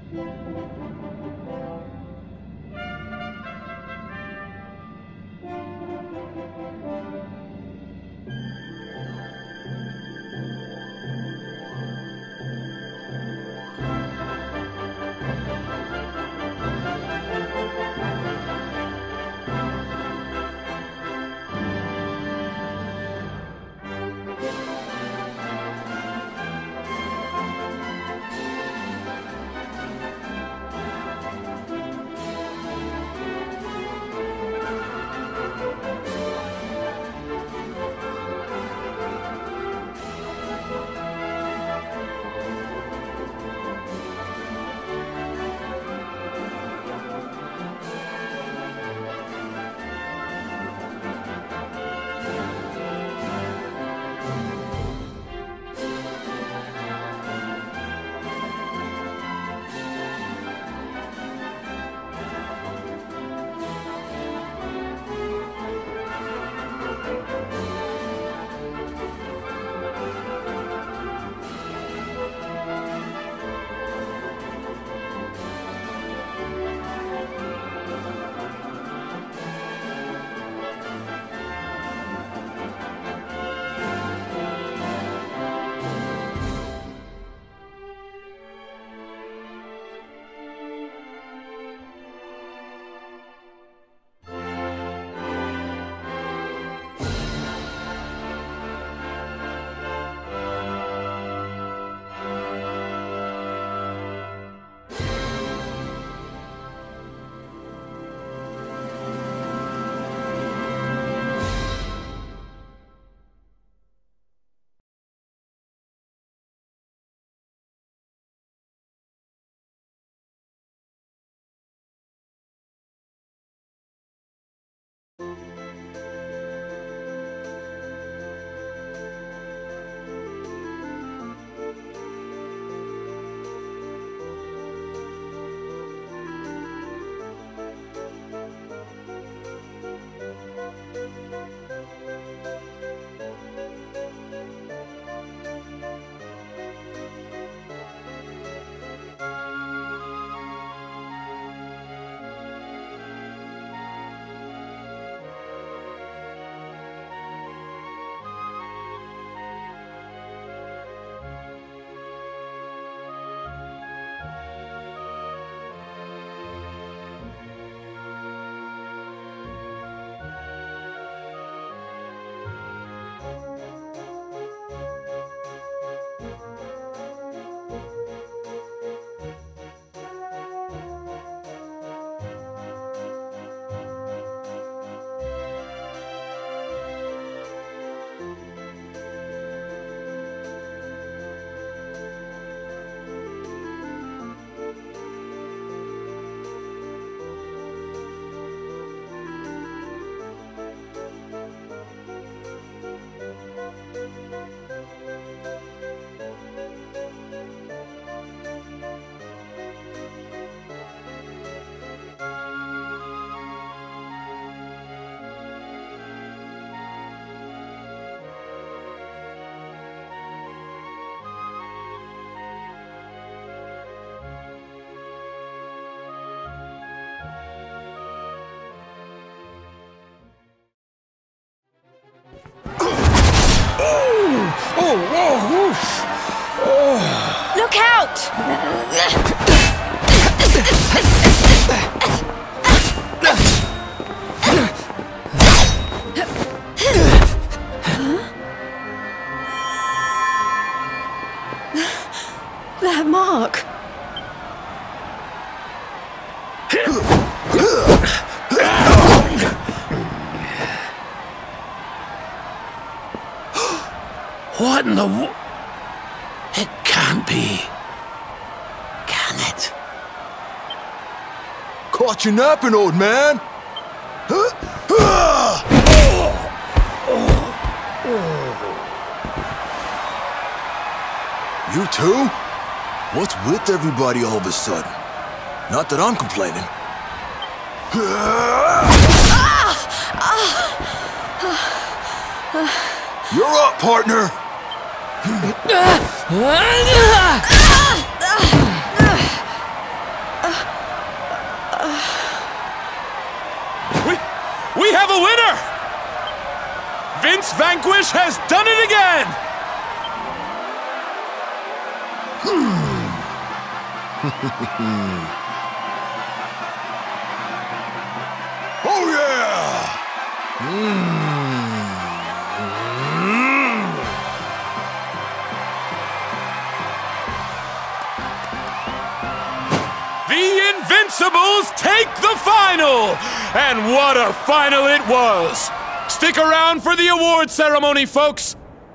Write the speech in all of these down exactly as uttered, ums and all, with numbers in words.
Look out! That mark. What in the wo- It can't be. Can it? Caught you napping, old man! You too? What's with everybody all of a sudden? Not that I'm complaining. You're up, partner! Oh yeah! The Invincibles take the final! And what a final it was! Stick around for the award ceremony, folks!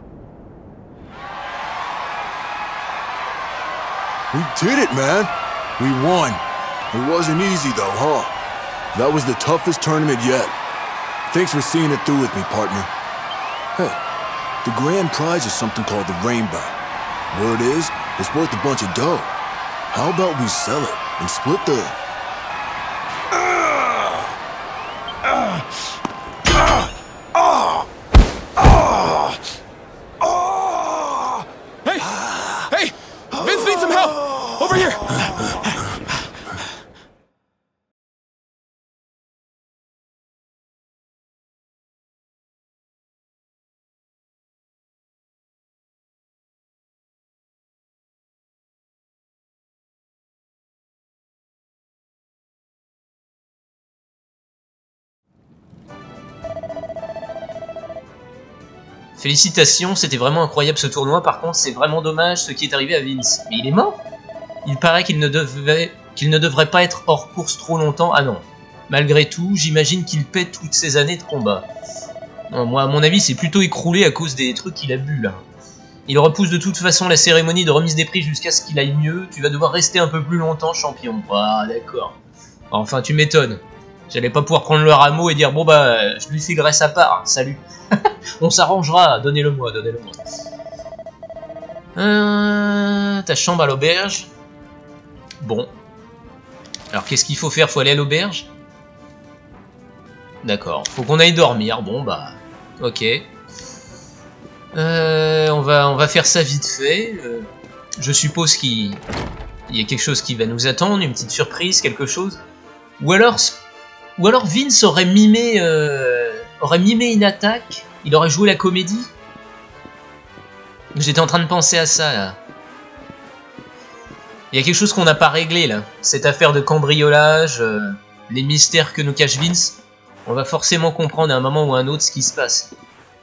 We did it, man! We won. It wasn't easy though, huh? That was the toughest tournament yet. Thanks for seeing it through with me, partner. Hey, the grand prize is something called the Rainbow. Word is, it's worth a bunch of dough. How about we sell it and split the... Hey! Hey! Vince needs some help! Over here! Félicitations, c'était vraiment incroyable ce tournoi. Par contre, c'est vraiment dommage ce qui est arrivé à Vince. Mais il est mort? Il paraît qu'il ne devait, qu'il ne devrait pas être hors course trop longtemps. Ah non. Malgré tout, j'imagine qu'il paie toutes ces années de combat. Non, moi, à mon avis, c'est plutôt écroulé à cause des trucs qu'il a bu là. Il repousse de toute façon la cérémonie de remise des prix jusqu'à ce qu'il aille mieux. Tu vas devoir rester un peu plus longtemps champion. Ah d'accord. Enfin, tu m'étonnes. J'allais pas pouvoir prendre le rameau et dire bon bah je lui filerai sa part. Salut. On s'arrangera, donnez-le-moi, donnez-le-moi. Euh, ta chambre à l'auberge. Bon. Alors qu'est-ce qu'il faut faire? Faut aller à l'auberge? D'accord. Faut qu'on aille dormir. Bon bah. Ok. Euh, on, va, on va faire ça vite fait. Euh, je suppose qu'il y a quelque chose qui va nous attendre, une petite surprise, quelque chose. Ou alors, ou alors Vince aurait mimé, euh, aurait mimé une attaque. Il aurait joué la comédie. J'étais en train de penser à ça, là. Il y a quelque chose qu'on n'a pas réglé, là. Cette affaire de cambriolage, euh, les mystères que nous cache Vince. On va forcément comprendre à un moment ou à un autre ce qui se passe.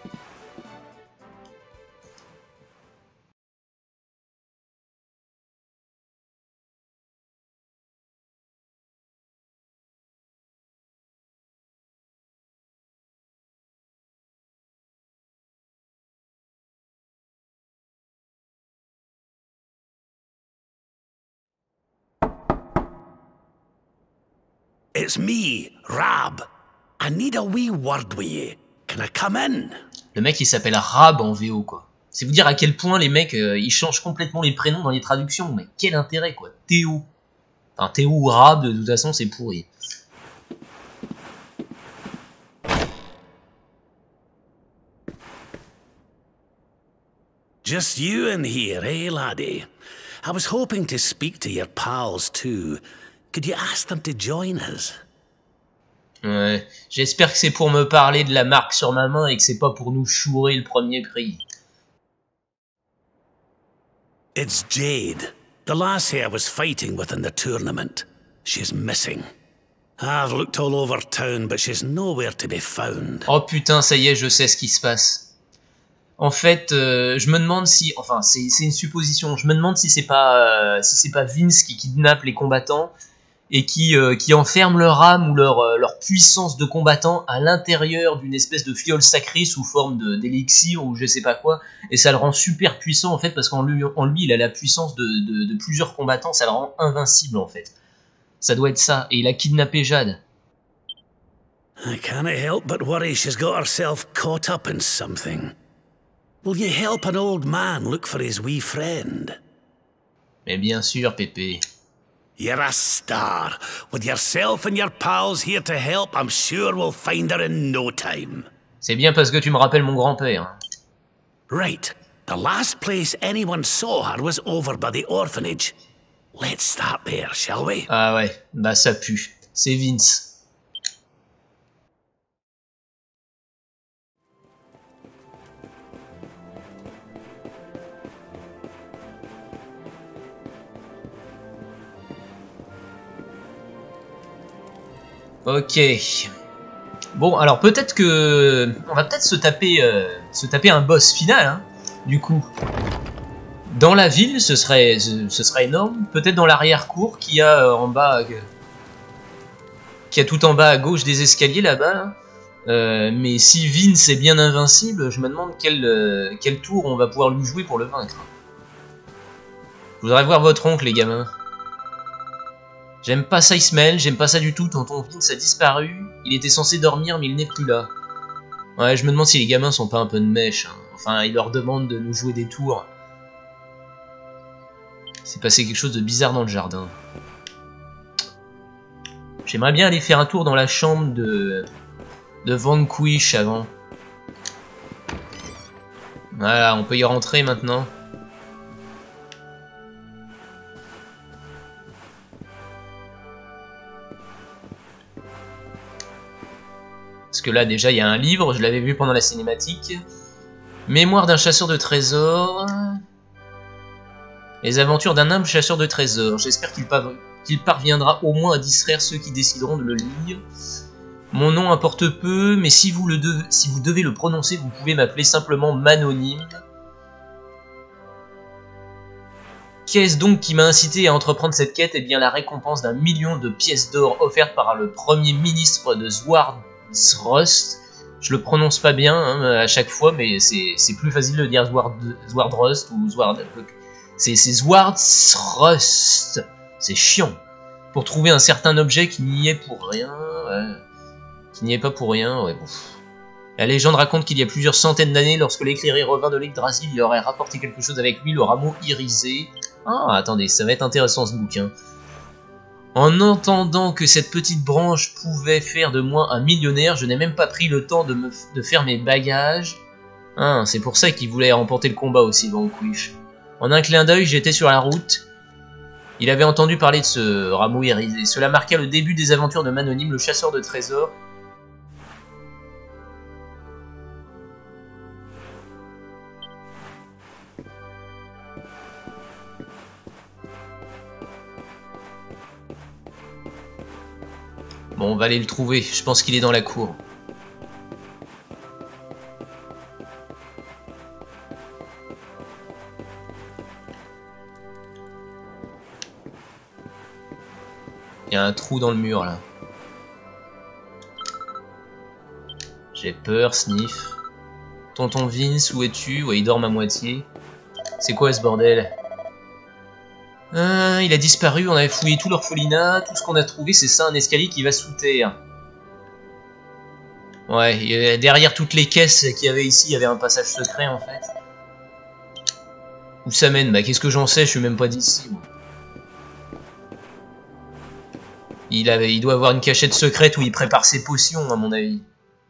It's me, Rab. I need a wee word with you. Can I come in? Le mec il s'appelle Rab en V O quoi. C'est vous dire à quel point les mecs euh, ils changent complètement les prénoms dans les traductions. Mais quel intérêt quoi. Théo. Enfin Théo ou Rab de toute façon c'est pourri. Just you in here, eh, laddie? I was hoping to speak to your pals too. Could you ask them to join us? Ouais, j'espère que c'est pour me parler de la marque sur ma main et que c'est pas pour nous chourer le premier prix. It's Jade, the lassie I was fighting with in the tournament. She's missing. I've looked all over town, but she's nowhere to be found. Oh putain, ça y est, je sais ce qui se passe. En fait, euh, je me demande si, enfin, c'est une supposition. Je me demande si c'est pas, euh, si c'est pas Vince qui kidnappe les combattants et qui, euh, qui enferme leur âme ou leur, euh, leur puissance de combattant à l'intérieur d'une espèce de fiole sacrée sous forme d'élixir ou je sais pas quoi, et ça le rend super puissant en fait parce qu'en lui, en lui il a la puissance de, de, de plusieurs combattants, ça le rend invincible en fait. Ça doit être ça, et il a kidnappé Jade. I can't help but worry she's got herself caught up in something. Will you help an old man look for his wee friend? Mais bien sûr, Pépé. You're a star. With yourself and your pals here to help, I'm sure we'll find her in no time. C'est bien parce que tu me rappelles mon grand-père. Right. The last place anyone saw her was over by the orphanage. Let's start there, shall we? Ah ouais, bah ça pue. C'est Vince. Ok. Bon, alors peut-être que... On va peut-être se taper euh, se taper un boss final, hein, du coup. Dans la ville, ce serait, ce, ce serait énorme. Peut-être dans l'arrière-cour, qu'il y a euh, en bas... Euh, qu'il y a tout en bas à gauche des escaliers, là-bas. Là. Euh, mais si Vince est bien invincible, je me demande quel, euh, quel tour on va pouvoir lui jouer pour le vaincre. Je voudrais voir votre oncle, les gamins. J'aime pas ça, Ismaël, j'aime pas ça du tout. Tonton Vince a disparu. Il était censé dormir, mais il n'est plus là. Ouais, je me demande si les gamins sont pas un peu de mèche. Hein. Enfin, ils leur demandent de nous jouer des tours. Il s'est passé quelque chose de bizarre dans le jardin. J'aimerais bien aller faire un tour dans la chambre de... de Vanquish avant. Voilà, on peut y rentrer maintenant. Parce que là, déjà, il y a un livre, je l'avais vu pendant la cinématique. Mémoire d'un chasseur de trésors. Les aventures d'un humble chasseur de trésors. J'espère qu'il par... qu'il parviendra au moins à distraire ceux qui décideront de le lire. Mon nom importe peu, mais si vous, le devez... si vous devez le prononcer, vous pouvez m'appeler simplement Manonyme. Qu'est-ce donc qui m'a incité à entreprendre cette quête? Eh bien, la récompense d'un million de pièces d'or offerte par le premier ministre de Zwardrust. Je le prononce pas bien hein, à chaque fois, mais c'est plus facile de dire Zward, Zwardrust ou Zward... C'est Zwardrust. C'est chiant. Pour trouver un certain objet qui n'y est pour rien. Ouais. Qui n'y est pas pour rien, ouais bon. La légende raconte qu'il y a plusieurs centaines d'années, lorsque l'éclairé revint de l'Yggdrasil, il aurait rapporté quelque chose avec lui, le rameau irisé. Ah, attendez, ça va être intéressant ce bouquin. En entendant que cette petite branche pouvait faire de moi un millionnaire, je n'ai même pas pris le temps de, me f de faire mes bagages. Ah, c'est pour ça qu'il voulait remporter le combat aussi, Vanquish. En un clin d'œil, j'étais sur la route. Il avait entendu parler de ce rameau irisé. Cela marqua le début des aventures de Manonyme, le chasseur de trésors. Bon, on va aller le trouver. Je pense qu'il est dans la cour. Il y a un trou dans le mur là. J'ai peur, Sniff. Tonton Vince, où es-tu? Ouais, il dort à moitié. C'est quoi ce bordel? euh, Il a disparu, on avait fouillé tout l'orphelinat. Tout ce qu'on a trouvé, c'est ça, un escalier qui va sous terre. Ouais, derrière toutes les caisses qu'il y avait ici, il y avait un passage secret en fait. Où ça mène? Bah qu'est-ce que j'en sais, je suis même pas d'ici. Il, avait, il doit avoir une cachette secrète où il prépare ses potions, à mon avis.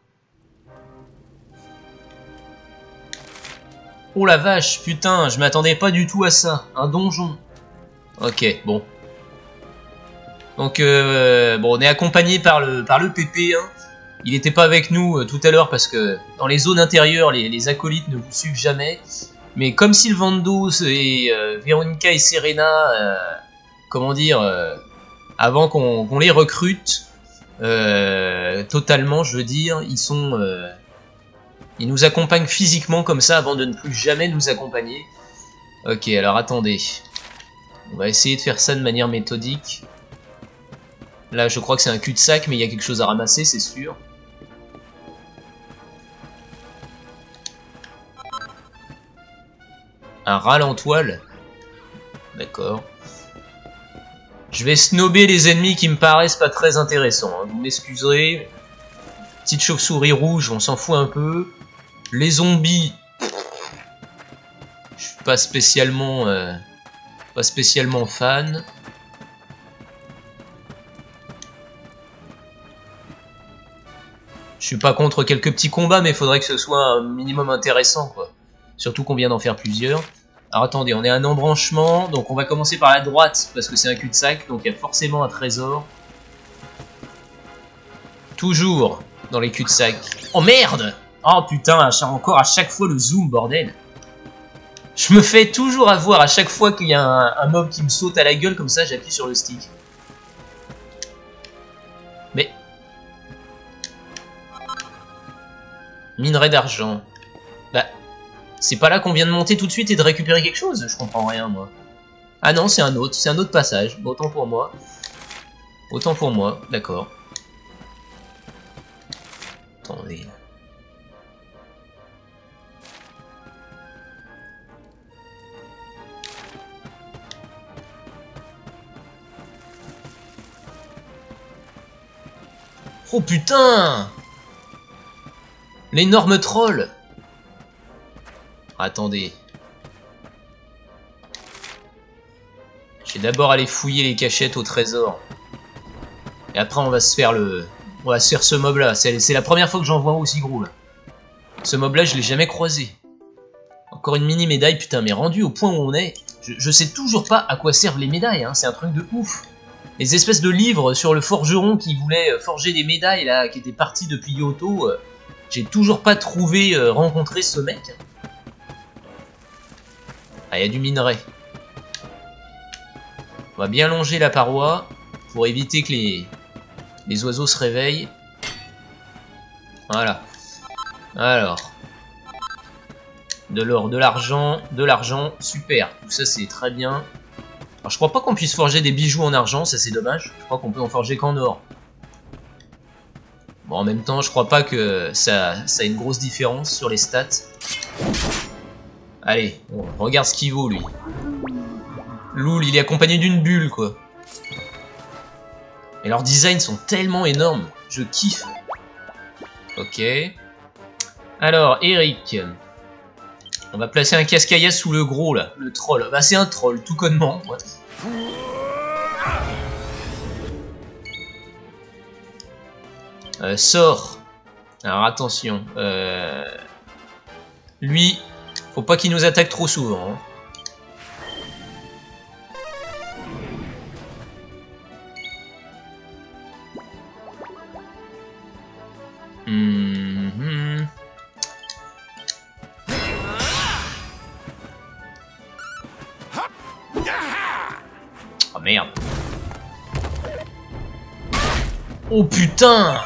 Oh la vache, putain, je m'attendais pas du tout à ça. Un donjon. Ok, bon. Donc, euh, bon, on est accompagné par le, par le P P. Hein. Il n'était pas avec nous euh, tout à l'heure parce que dans les zones intérieures, les, les acolytes ne vous suivent jamais. Mais comme Sylvando et euh, Veronica et Serena, euh, comment dire... Euh, avant qu'on qu'on les recrute euh, totalement, je veux dire, ils sont, euh, ils nous accompagnent physiquement comme ça avant de ne plus jamais nous accompagner. Ok, alors attendez, on va essayer de faire ça de manière méthodique. Là, je crois que c'est un cul-de-sac, mais il y a quelque chose à ramasser, c'est sûr. Un râle en toile. D'accord. Je vais snobber les ennemis qui me paraissent pas très intéressants. Hein. Vous m'excuserez. Petite chauve-souris rouge, on s'en fout un peu. Les zombies. Je suis pas spécialement, euh, pas spécialement fan. Je suis pas contre quelques petits combats, mais il faudrait que ce soit un minimum intéressant, quoi. Surtout qu'on vient d'en faire plusieurs. Alors attendez, on est à un embranchement, donc on va commencer par la droite, parce que c'est un cul-de-sac, donc il y a forcément un trésor. Toujours dans les cul-de-sac. Oh merde! Oh putain, encore à chaque fois le zoom, bordel. Je me fais toujours avoir à chaque fois qu'il y a un, un mob qui me saute à la gueule, comme ça j'appuie sur le stick. Mais, Minerai d'argent. Bah, c'est pas là qu'on vient de monter tout de suite et de récupérer quelque chose? Je comprends rien, moi. Ah non, c'est un autre, c'est un autre passage. Bon, autant pour moi. Autant pour moi, d'accord. Attendez. Oh putain! L'énorme troll! Attendez. Je vais d'abord aller fouiller les cachettes au trésor. Et après on va se faire le... On va se faire ce mob là. C'est la première fois que j'en vois aussi gros là. Ce mob là je l'ai jamais croisé. Encore une mini médaille, putain, mais rendu au point où on est. Je, je sais toujours pas à quoi servent les médailles, hein. C'est un truc de ouf. Les espèces de livres sur le forgeron qui voulait forger des médailles là, qui était parti depuis Yoto. Euh, J'ai toujours pas trouvé, euh, rencontré ce mec. Ah, il y a du minerai. On va bien longer la paroi pour éviter que les, les oiseaux se réveillent. Voilà. Alors. De l'or, de l'argent, de l'argent, super. Tout ça c'est très bien. Alors je crois pas qu'on puisse forger des bijoux en argent, ça c'est dommage. Je crois qu'on peut en forger qu'en or. Bon, en même temps, je crois pas que ça, ça ait une grosse différence sur les stats. Allez, on regarde ce qu'il vaut lui. Loul, il est accompagné d'une bulle quoi. Et leurs designs sont tellement énormes, je kiffe. Ok. Alors, Eric. On va placer un cascaïas sous le gros là, le troll. Bah c'est un troll, tout connement. Ouais. Euh, sort. Alors attention. Euh... Lui, faut pas qu'il nous attaque trop souvent. Hein. Mmh. Oh merde. Oh putain.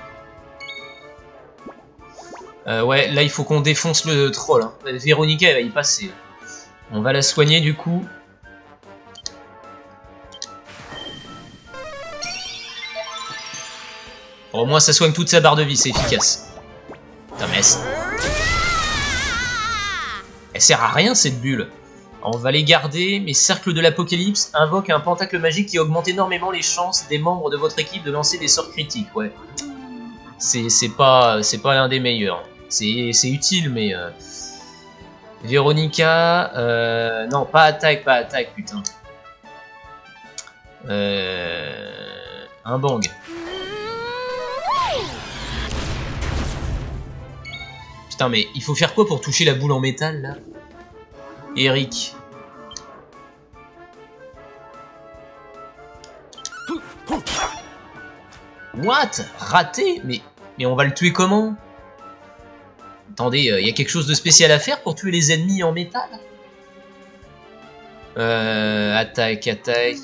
Euh, ouais, là il faut qu'on défonce le troll. Hein. Véronica elle va y passer. On va la soigner du coup. Bon, au moins ça soigne toute sa barre de vie, c'est efficace. Putain mais elle... elle sert à rien cette bulle. On va les garder, mais Cercle de l'Apocalypse invoque un pentacle magique qui augmente énormément les chances des membres de votre équipe de lancer des sorts critiques, ouais. C'est pas, c'est pas l'un des meilleurs. C'est utile, mais... Euh... Véronica... Euh... Non, pas attaque, pas attaque, putain. Euh... Un bang. Putain, mais il faut faire quoi pour toucher la boule en métal, là? Eric. What? Raté? Mais, mais on va le tuer comment? Attendez, il euh, y a quelque chose de spécial à faire pour tuer les ennemis en métal? Euh, attaque, attaque.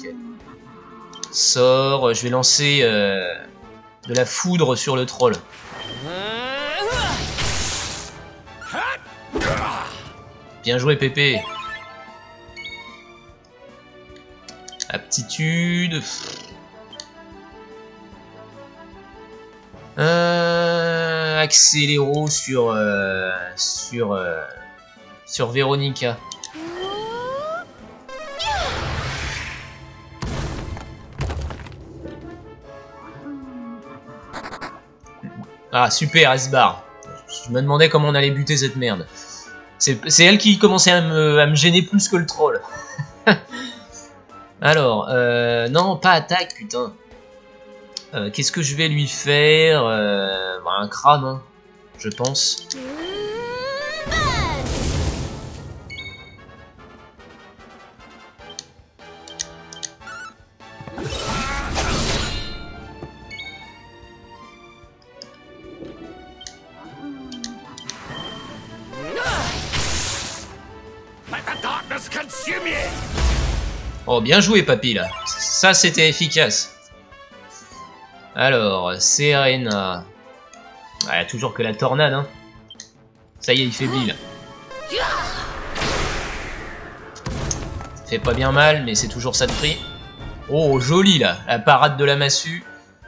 Sort, je vais lancer euh, de la foudre sur le troll. Bien joué Pépé. Aptitude. Euh, accéléro sur euh, sur euh, sur Véronica. Ah super, elle se barre. Je me demandais comment on allait buter cette merde. C'est elle qui commençait à me, à me gêner plus que le troll. Alors, euh, non, pas attaque, putain. Euh, Qu'est-ce que je vais lui faire? euh, bah, Un crâne, hein, je pense. Oh, bien joué, papy, là. Ça, c'était efficace. Alors, Serena. Ah, il y a toujours que la tornade, hein. Ça y est, il faiblit là. Ça fait pas bien mal, mais c'est toujours ça de prix. Oh, joli là, la parade de la massue.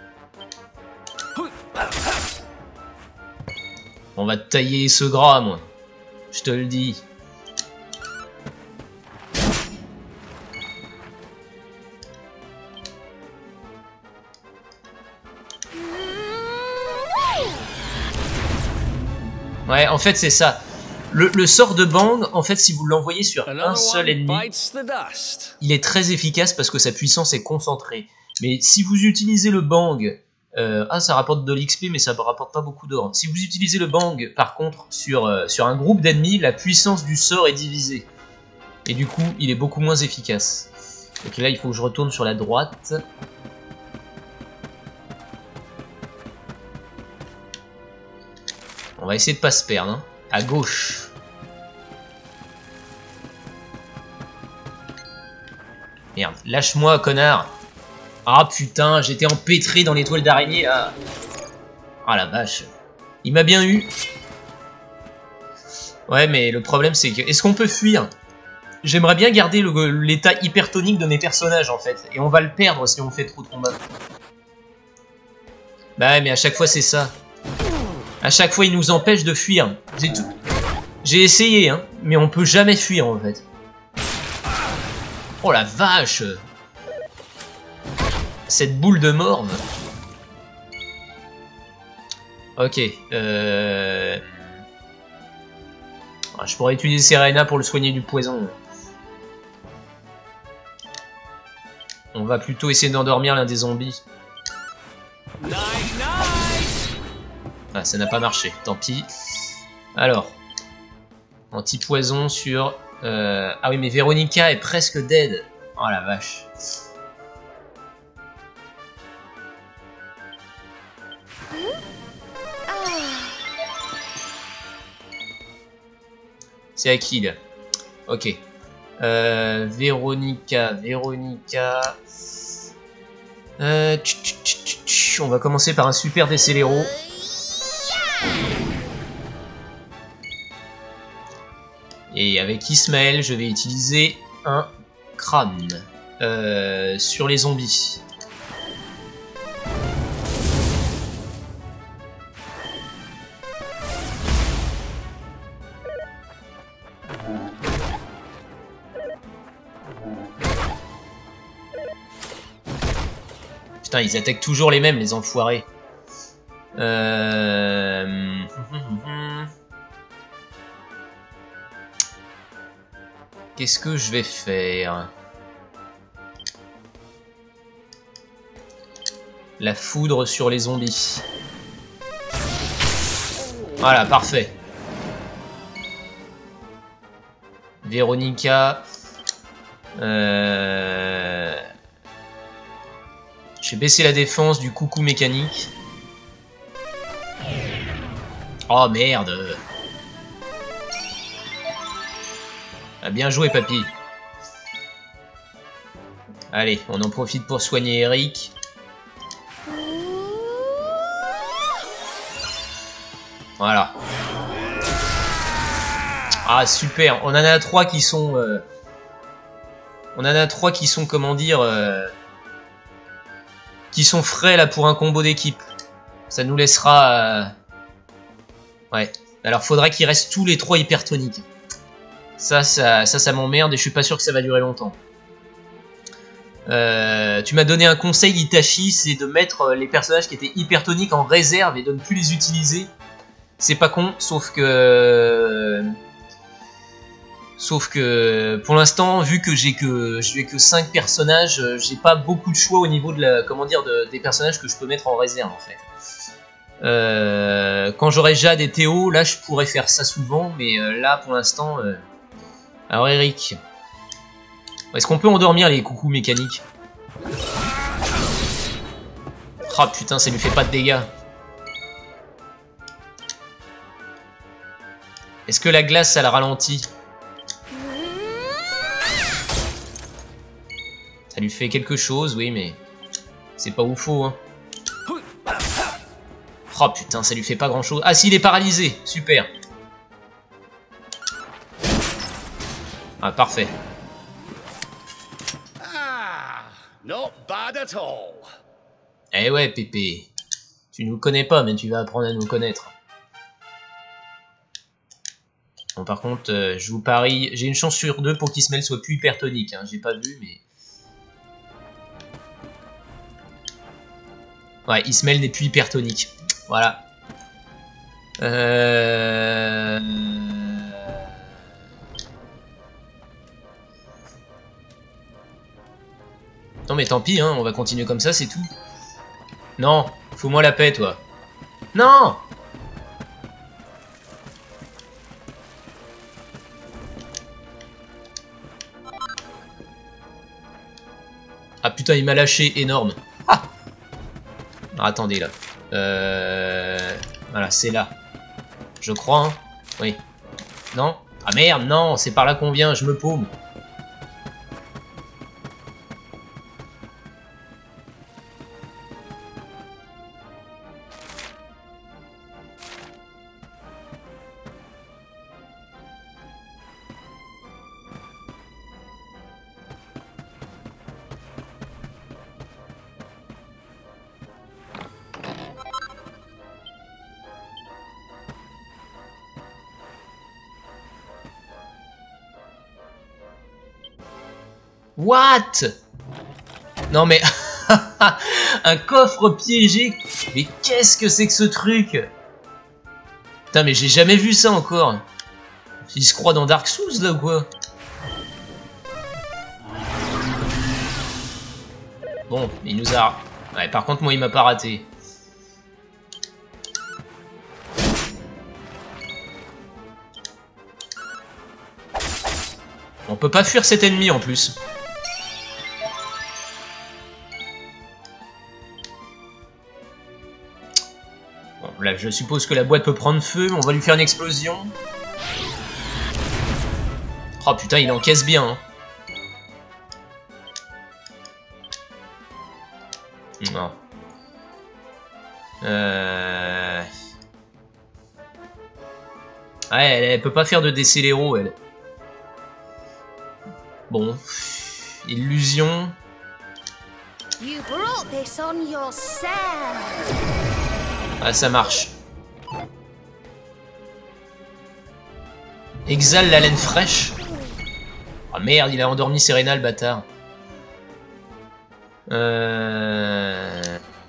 On va te tailler ce gras, moi. Je te le dis. Ouais, en fait, c'est ça. Le, le sort de Bang, en fait, si vous l'envoyez sur un seul ennemi, il est très efficace parce que sa puissance est concentrée. Mais si vous utilisez le Bang... Euh, ah, ça rapporte de l'X P, mais ça ne rapporte pas beaucoup d'or. Si vous utilisez le Bang, par contre, sur, euh, sur un groupe d'ennemis, la puissance du sort est divisée. Et du coup, il est beaucoup moins efficace. Donc là, il faut que je retourne sur la droite. On va essayer de pas se perdre, hein. À gauche. Merde, lâche-moi, connard. Ah putain, j'étais empêtré dans les toiles d'araignée. Ah. Ah la vache. Il m'a bien eu. Ouais, mais le problème c'est que... Est-ce qu'on peut fuir? J'aimerais bien garder l'état hypertonique de mes personnages en fait. Et on va le perdre si on fait trop de combats. Bah ouais, mais à chaque fois c'est ça. À chaque fois, il nous empêche de fuir. J'ai tout... J'ai essayé, hein, mais on peut jamais fuir, en fait. Oh la vache! Cette boule de morve. Ok. Euh... Ah, je pourrais utiliser Serena pour le soigner du poison. On va plutôt essayer d'endormir l'un des zombies. Ah, ça n'a pas marché, tant pis. Alors, anti-poison sur... Euh... Ah oui, mais Véronica est presque dead. Oh la vache. C'est à qui là? Ok. Euh, Véronica, Véronica... Euh... On va commencer par un super décéléro. Et avec Ismaël, je vais utiliser un crâne euh, sur les zombies. Putain, ils attaquent toujours les mêmes, les enfoirés. Euh... Qu'est-ce que je vais faire? La foudre sur les zombies. Voilà, parfait. Véronica. Euh... Je vais baisser la défense du coucou mécanique. Oh merde. Ah, bien joué, papy. Allez, on en profite pour soigner Eric. Voilà. Ah, super. On en a trois qui sont... Euh... On en a trois qui sont, comment dire... Euh... Qui sont frais, là, pour un combo d'équipe. Ça nous laissera... Euh... Ouais. Alors, faudrait qu'ils restent tous les trois hypertoniques. Ça, ça, ça, ça m'emmerde et je suis pas sûr que ça va durer longtemps. Euh, tu m'as donné un conseil, Itachi, c'est de mettre les personnages qui étaient hypertoniques en réserve et de ne plus les utiliser. C'est pas con, sauf que... Sauf que, pour l'instant, vu que j'ai que j'ai que cinq personnages, j'ai pas beaucoup de choix au niveau de la, comment dire, de, des personnages que je peux mettre en réserve, en fait. Euh, quand j'aurai Jade et Théo, là, je pourrais faire ça souvent, mais euh, là, pour l'instant... Euh... Alors Eric, est-ce qu'on peut endormir les coucous mécaniques? Ah putain, ça lui fait pas de dégâts. Est-ce que la glace, ça le ralentit? Ça lui fait quelque chose, oui, mais c'est pas oufo, hein. Oh putain, ça lui fait pas grand chose. Ah si, il est paralysé, super. Ah, parfait. Ah, not bad at all. Eh ouais, Pépé. Tu nous connais pas, mais tu vas apprendre à nous connaître. Bon, par contre, euh, je vous parie... J'ai une chance sur deux pour qu'Ismaël soit plus hypertonique. Hein. J'ai pas vu, mais... Ouais, Ismaël n'est plus hypertonique. Voilà. Euh... Non mais tant pis, hein, on va continuer comme ça, c'est tout. Non, fous-moi la paix, toi. Non! Ah putain, il m'a lâché énorme. Ah! Alors, attendez, là. Euh... Voilà, c'est là. Je crois, hein. Oui. Non? Ah merde, non, c'est par là qu'on vient, je me paume. What? Non mais... Un coffre piégé. Mais qu'est-ce que c'est que ce truc? Putain mais j'ai jamais vu ça encore. Il se croit dans Dark Souls là ou quoi? Bon, il nous a... Ouais, par contre moi il m'a pas raté. On peut pas fuir cet ennemi en plus. Bon, là, je suppose que la boîte peut prendre feu, mais on va lui faire une explosion. Oh putain, il encaisse bien. Hein. Non. Euh... Ouais, elle, elle peut pas faire de décéléro, elle. Bon. Illusion. You brought this on yourself. Ah, ça marche. Exhale la laine fraîche. Ah oh, merde, il a endormi Serena, le bâtard. Euh...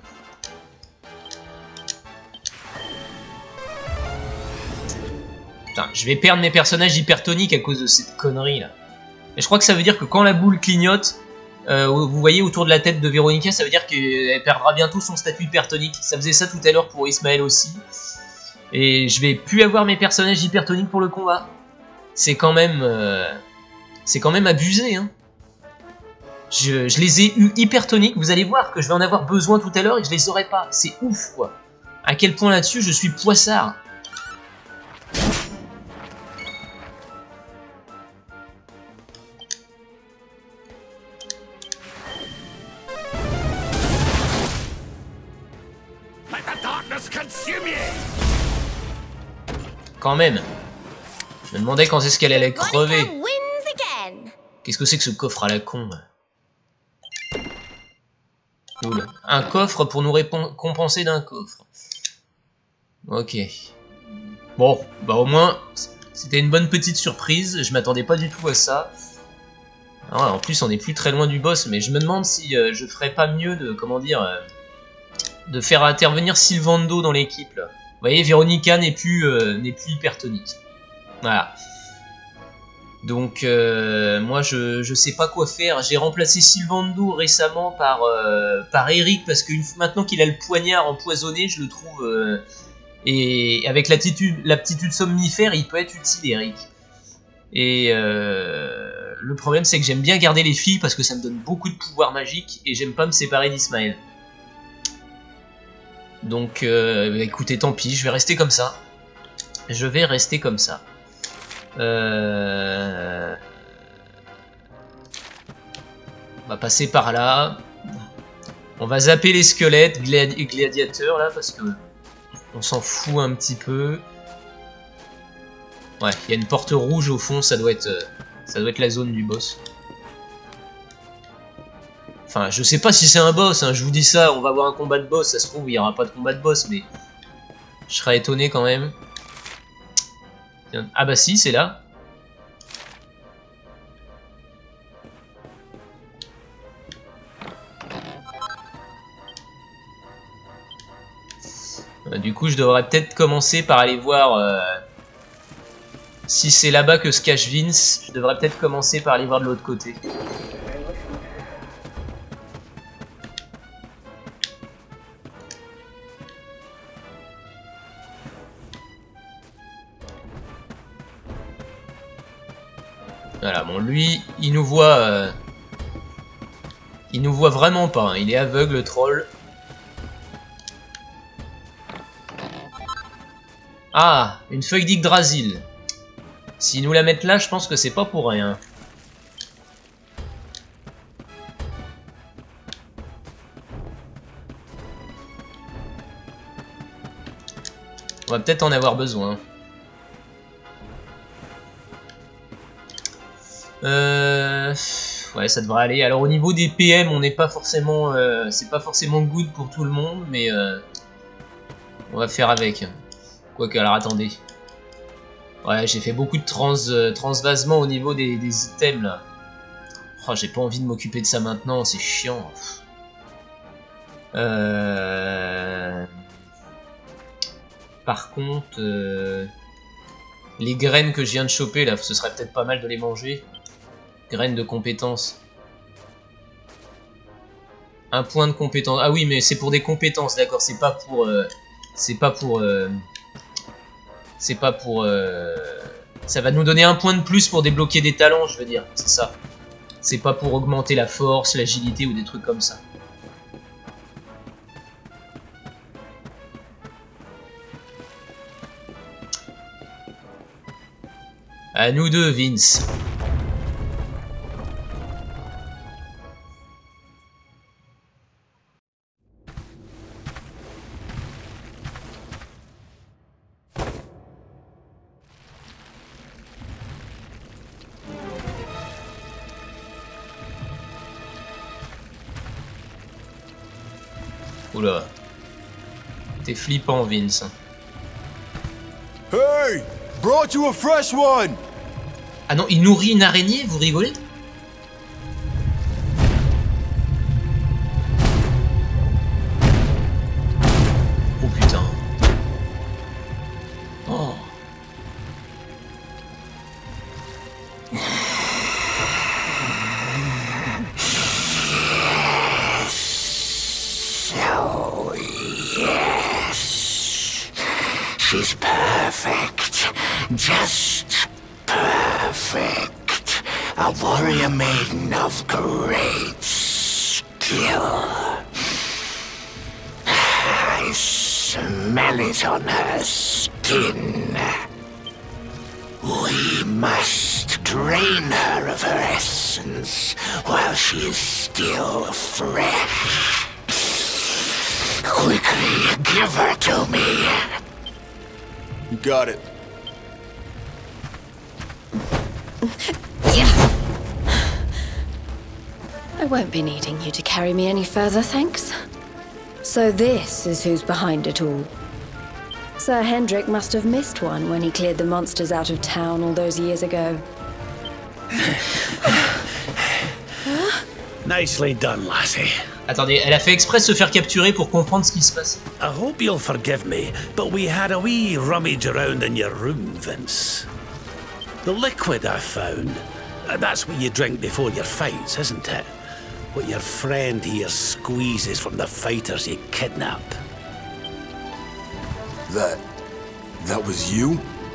Putain, je vais perdre mes personnages hypertoniques à cause de cette connerie là. Et je crois que ça veut dire que quand la boule clignote, euh, vous voyez autour de la tête de Véronica, ça veut dire qu'elle perdra bientôt son statut hypertonique. Ça faisait ça tout à l'heure pour Ismaël aussi. Et je vais plus avoir mes personnages hypertoniques pour le combat. C'est quand même... Euh, c'est quand même abusé, hein. Je, je les ai eu hypertoniques, vous allez voir que je vais en avoir besoin tout à l'heure et que je les aurai pas. C'est ouf, quoi. À quel point là-dessus je suis poissard. Quand même. Je me demandais quand est-ce qu'elle allait crever. Qu'est-ce que c'est que ce coffre à la con? Cool. Un coffre pour nous récompenser d'un coffre. Ok. Bon, bah au moins, c'était une bonne petite surprise. Je m'attendais pas du tout à ça. Ah, en plus, on est plus très loin du boss, mais je me demande si euh, je ferais pas mieux de, comment dire, euh, de faire intervenir Sylvando dans l'équipe. Là. Vous voyez, Véronica n'est plus, euh, n'est plus hypertonique. Voilà. Donc, euh, moi, je, je sais pas quoi faire. J'ai remplacé Sylvando récemment par, euh, par Eric, parce que une, maintenant qu'il a le poignard empoisonné, je le trouve... Euh, et avec l'aptitude somnifère, il peut être utile, Eric. Et euh, le problème, c'est que j'aime bien garder les filles, parce que ça me donne beaucoup de pouvoir magique, et j'aime pas me séparer d'Ismaël. Donc, euh, écoutez, tant pis, je vais rester comme ça. Je vais rester comme ça. Euh... On va passer par là. On va zapper les squelettes, gladi gladiateurs là, parce que on s'en fout un petit peu. Ouais, il y a une porte rouge au fond, ça doit être, Ça doit être la zone du boss. Enfin, je sais pas si c'est un boss, hein, je vous dis ça, on va avoir un combat de boss, ça se trouve, il n'y aura pas de combat de boss, mais... Je serais étonné quand même. Ah bah si, c'est là. Du coup, je devrais peut-être commencer par aller voir... Euh, si c'est là-bas que se cache Vince, je devrais peut-être commencer par aller voir de l'autre côté. Voilà, bon, lui, il nous voit... Euh, il nous voit vraiment pas, hein, il est aveugle, le troll. Ah, une feuille d'Yggdrasil. S'ils nous la mettent là, je pense que c'est pas pour rien. On va peut-être en avoir besoin. Euh... Ouais, ça devrait aller. Alors au niveau des P M, on n'est pas forcément... Euh, c'est pas forcément good pour tout le monde, mais... Euh, on va faire avec. Quoique, alors attendez. Ouais, j'ai fait beaucoup de trans, euh, transvasement au niveau des, des items, là. Oh, j'ai pas envie de m'occuper de ça maintenant, c'est chiant. Euh... Par contre... Euh... Les graines que je viens de choper, là, ce serait peut-être pas mal de les manger. Graines de compétences. Un point de compétence. Ah oui, mais c'est pour des compétences, d'accord. C'est pas pour... Euh... C'est pas pour... Euh... C'est pas pour... Euh... Ça va nous donner un point de plus pour débloquer des talents, je veux dire. C'est ça. C'est pas pour augmenter la force, l'agilité ou des trucs comme ça. À nous deux, Vince. Oula. T'es flippant, Vince. Hey! Brought you a fresh one! Ah non, il nourrit une araignée, vous rigolez? Oh putain. Oh. So, yes. She's perfect. Just perfect. A warrior maiden of great skill. I smell it on her skin. We must drain her of her essence while she is still fresh. Quickly, give her to me. You got it. I won't be needing you to carry me any further, thanks. So this is who's behind it all. Sir Hendrik must have missed one when he cleared the monsters out of town all those years ago. Nicely done, lassie. Attendez, elle a fait exprès de se faire capturer pour comprendre ce qui se passe. I hope you'll forgive me, but we had a wee rummage around in your room, Vince. The liquid I found, that's what you drink before your fights, isn't it? What your friend here squeezes from the fighters you kidnap. That... that was you?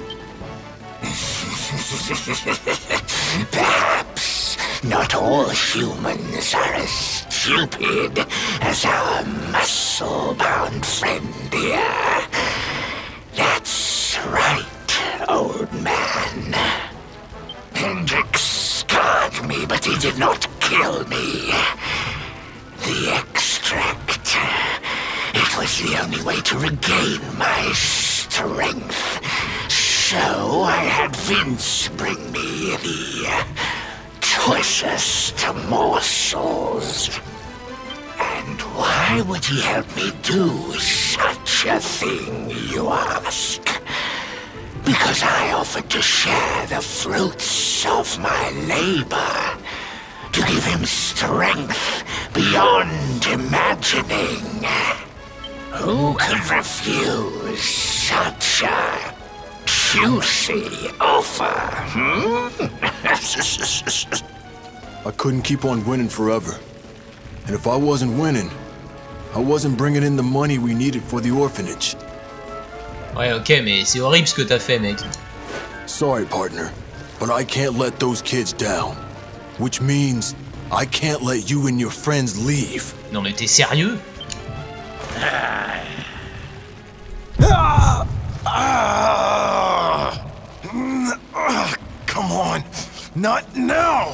Perhaps not all humans are as stupid as our muscle-bound friend here. That's right, old man. Hendrik scarred me, but he did not kill me. The extract. It was the only way to regain my strength. So I had Vince bring me the choicest morsels. And why would he help me do such a thing, you ask? Because I offered to share the fruits of my labor, to give him strength beyond imagining. Who could refuse such a juicy offer, hmm? I couldn't keep on winning forever. And if I wasn't winning, I wasn't bringing in the money we needed for the orphanage. Ouais, ok, mais c'est horrible ce que t'as fait, mec. Sorry, partner, but I can't let those kids down. Which means I can't let you and your friends leave. Non mais t'es sérieux? Come on, not now!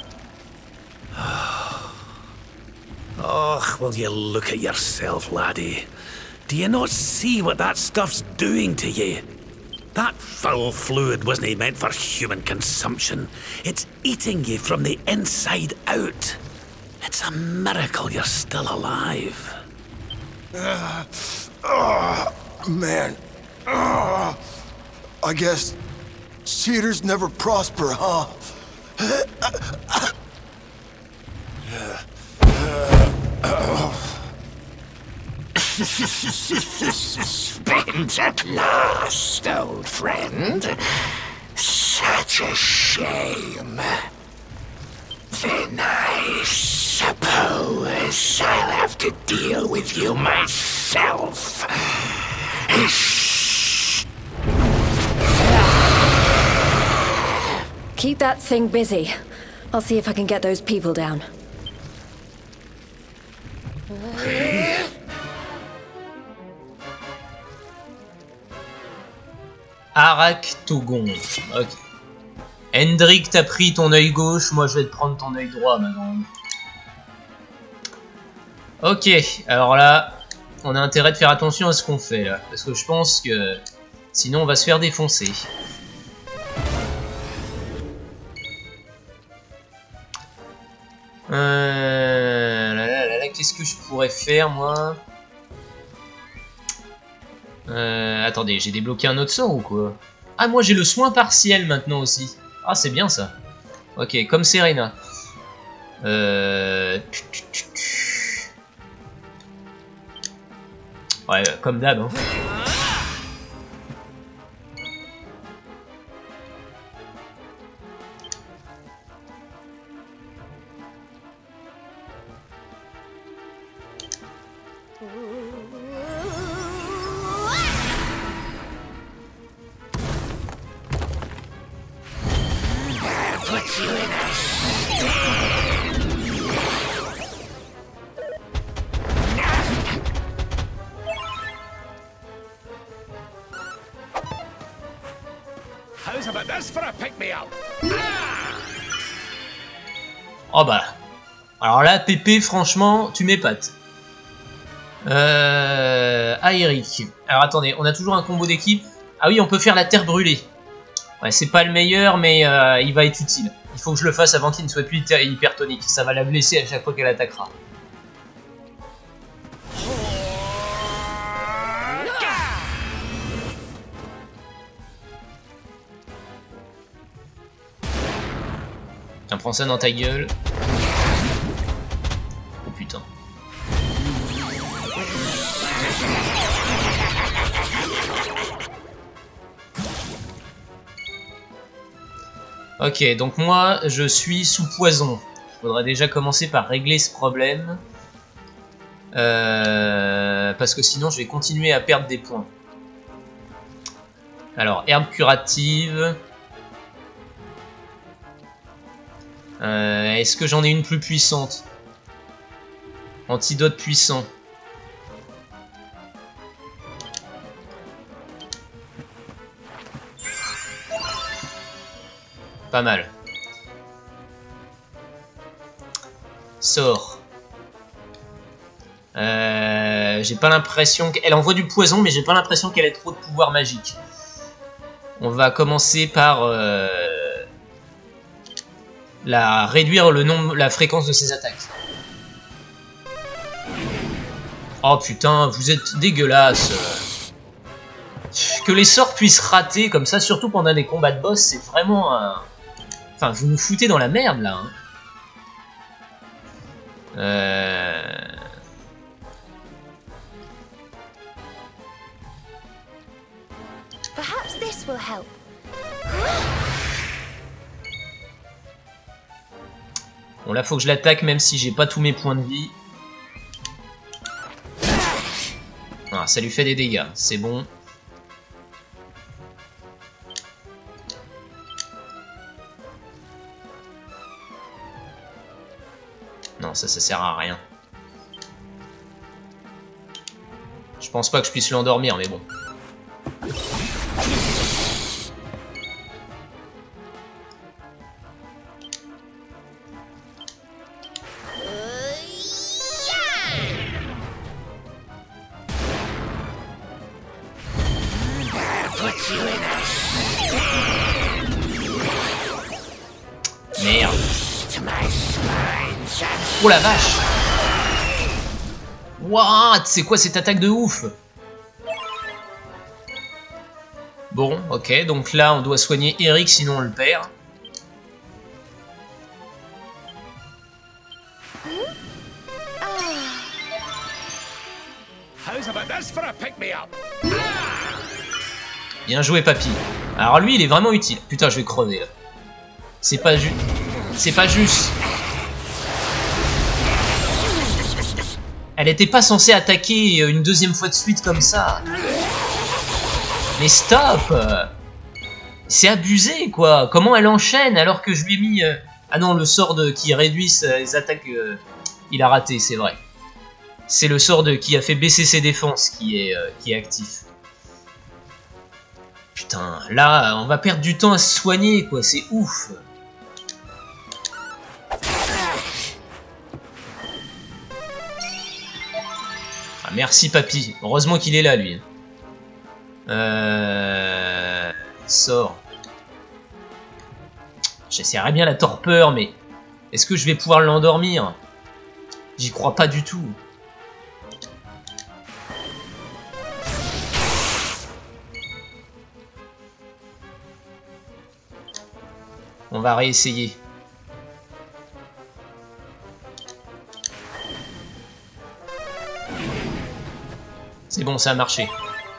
Oh, will you look at yourself, laddie? Do you not see what that stuff's doing to you? That foul fluid wasn't meant for human consumption. It's eating you from the inside out. It's a miracle you're still alive. Uh, uh, man. Uh, I guess cheaters never prosper, huh? Spent at last, old friend. Such a shame. Then I suppose I'll have to deal with you myself. Keep that thing busy. I'll see if I can get those people down. Arachtogon. Ok. Hendrik, t'as pris ton œil gauche, moi je vais te prendre ton œil droit maintenant. Ok, alors là, on a intérêt de faire attention à ce qu'on fait là, parce que je pense que sinon on va se faire défoncer. Euh, là, là, là, là, qu'est-ce que je pourrais faire moi? Euh, attendez, j'ai débloqué un autre sort ou quoi? Ah, moi j'ai le soin partiel maintenant aussi. Ah, c'est bien ça. Ok, comme Serena. Euh... Ouais, comme d'hab. Hein. Oh bah. Alors là, Pépé, franchement, tu m'épates. Euh... Ah, Eric. Alors attendez, on a toujours un combo d'équipe. Ah oui, on peut faire la terre brûlée. Ouais, c'est pas le meilleur, mais euh, il va être utile. Il faut que je le fasse avant qu'il ne soit plus hypertonique. Ça va la blesser à chaque fois qu'elle attaquera. Tiens, prends ça dans ta gueule. Oh putain. Ok, donc moi, je suis sous poison. Il faudrait déjà commencer par régler ce problème. Euh, parce que sinon, je vais continuer à perdre des points. Alors, herbe curative... Euh, Est-ce que j'en ai une plus puissante? Antidote puissant. Pas mal. Sort. Euh, j'ai pas l'impression qu'elle envoie du poison, mais j'ai pas l'impression qu'elle ait trop de pouvoir magique. On va commencer par euh, la réduire le nombre, la fréquence de ses attaques. Oh putain, vous êtes dégueulasse. Que les sorts puissent rater comme ça, surtout pendant des combats de boss, c'est vraiment un... Enfin, vous nous foutez dans la merde, là. Hein. Euh... Perhaps this will help. Bon, là, faut que je l'attaque, même si j'ai pas tous mes points de vie. Ah, ça lui fait des dégâts, c'est bon. Non, ça, ça sert à rien. Je pense pas que je puisse l'endormir, mais bon. Merde. Oh la vache. What? C'est quoi cette attaque de ouf? Bon, ok, donc là on doit soigner Eric, sinon on le perd. Bien joué, papy. Alors lui, il est vraiment utile. Putain, je vais crever là. C'est pas juste. C'est pas juste. Elle était pas censée attaquer une deuxième fois de suite comme ça. Mais stop! C'est abusé, quoi. Comment elle enchaîne alors que je lui ai mis... Euh... Ah non, le sort de... qui réduit ses attaques, euh... il a raté, c'est vrai. C'est le sort de... qui a fait baisser ses défenses qui est, euh... qui est actif. Putain, là, on va perdre du temps à se soigner, quoi. C'est ouf. Ah, merci, papy. Heureusement qu'il est là, lui. Euh... Sort. J'essaierais bien la torpeur, mais... Est-ce que je vais pouvoir l'endormir? J'y crois pas du tout. On va réessayer. C'est bon, ça a marché.